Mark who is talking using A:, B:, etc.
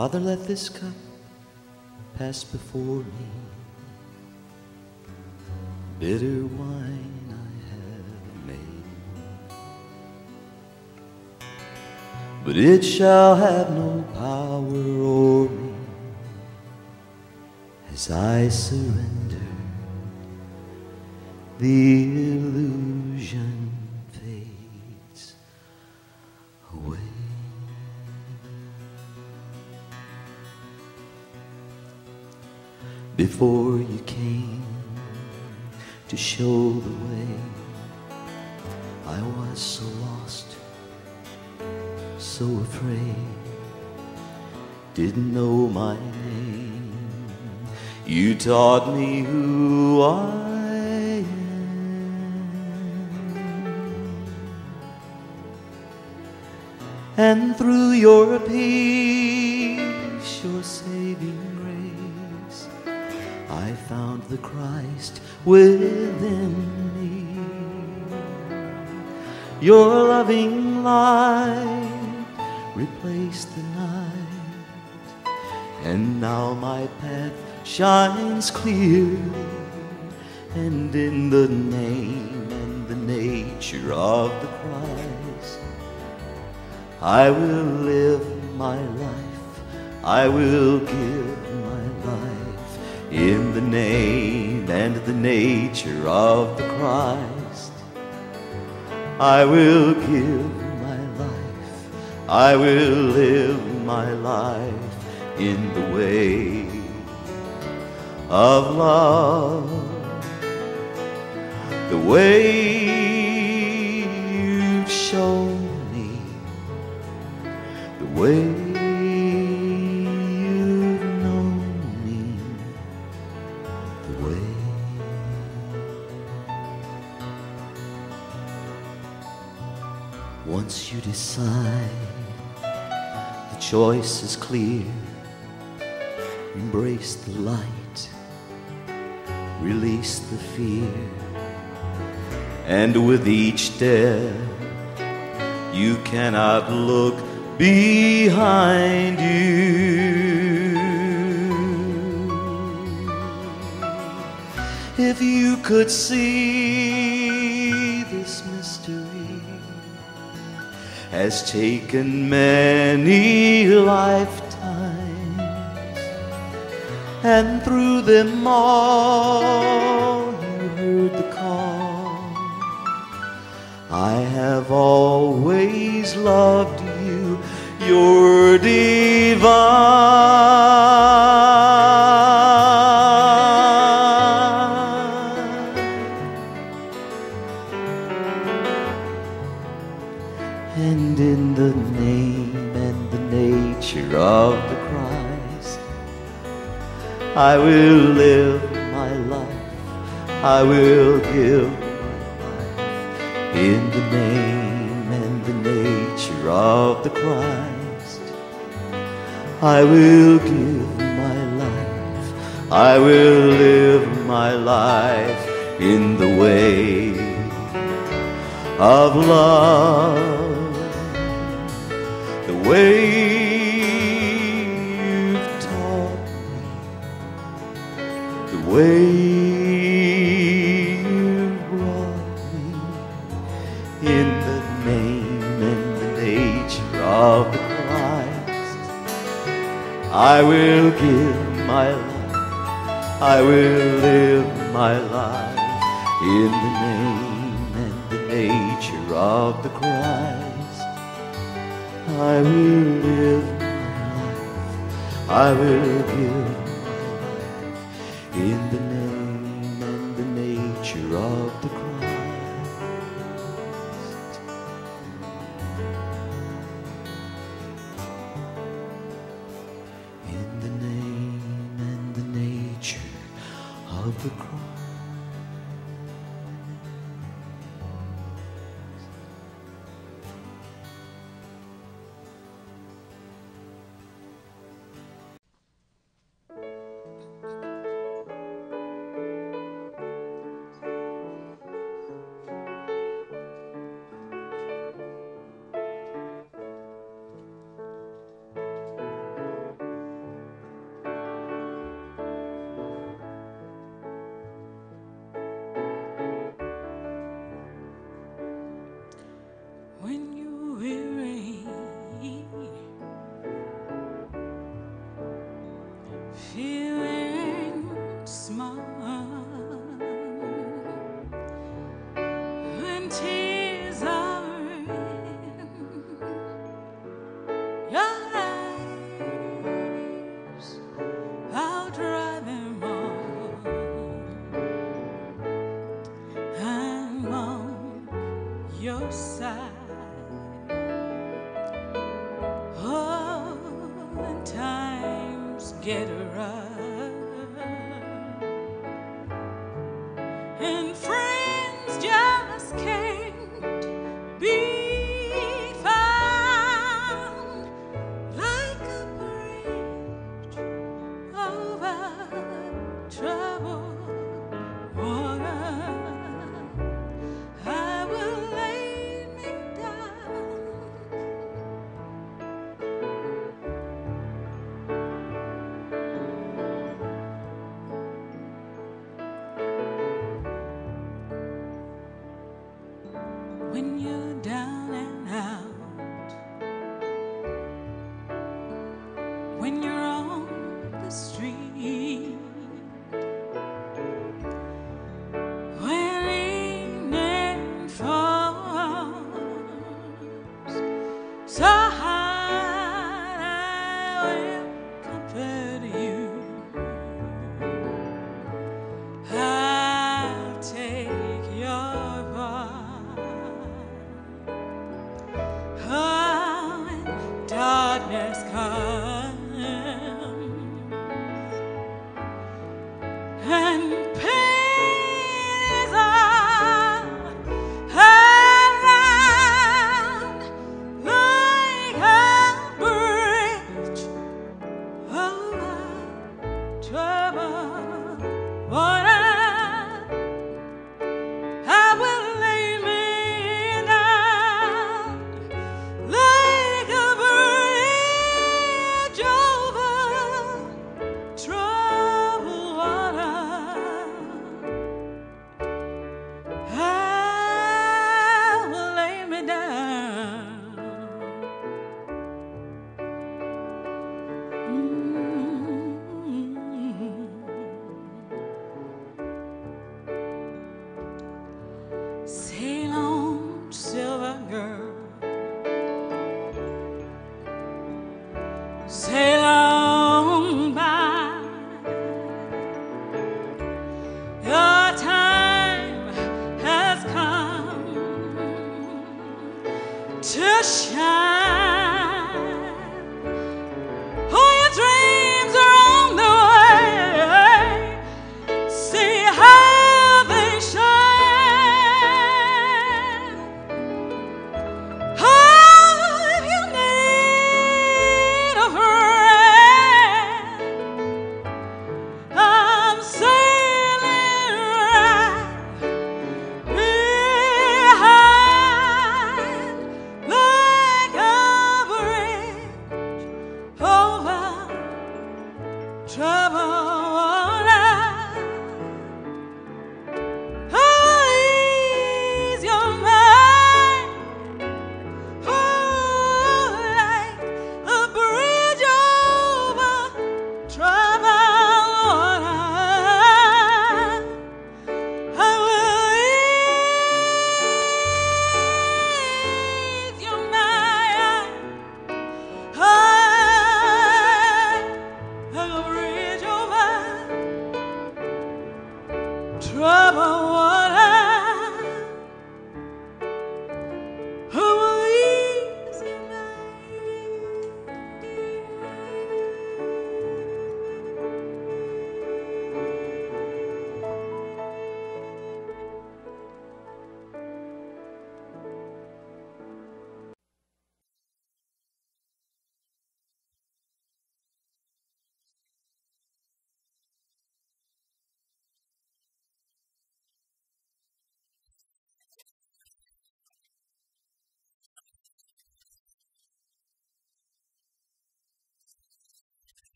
A: Father, let this cup pass before me. Bitter wine I have made, but it shall have no power o'er me as I surrender. The illusion fades away. Before you came to show the way, I was so lost, so afraid, didn't know my name. You taught me who I am, and through your peace, your saving grace, I found the Christ within me. Your loving light replaced the night, and now my path shines clearly. And in the name and the nature of the Christ, I will live my life, I will give my life. In the name and the nature of the Christ, I will give my life, I will live my life in the way of love, the way you've shown me, the way you've known me, the way. Once you decide, the choice is clear. Embrace the light, release the fear, and with each step you cannot look behind you. If you could see, this mystery has taken many lifetimes, and through them all you heard the call. I have always loved you, you're divine. And in the name and the nature of the Christ, I will live my life, I will give my life. In the name and the nature of the Christ, I will give my life, I will live my life in the way of love, the way you've taught me, the way you've brought me. In the name and the nature of the Christ, I will give my life, I will live my life. In the name and the nature of the Christ, I will live my life, I will give my life. In the name and the nature of the Christ. In the name and the nature of the Christ.
B: tears are in your eyes, I'll dry them all and on your side. Oh, when times get rough and friends